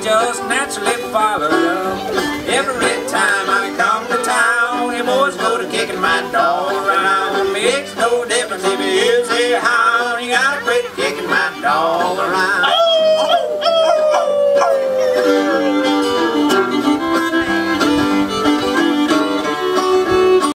just naturally followed up. Every time I come to town, them boys go to kicking my dog around. Makes no difference if you use a hound, you gotta quit kicking my dog around.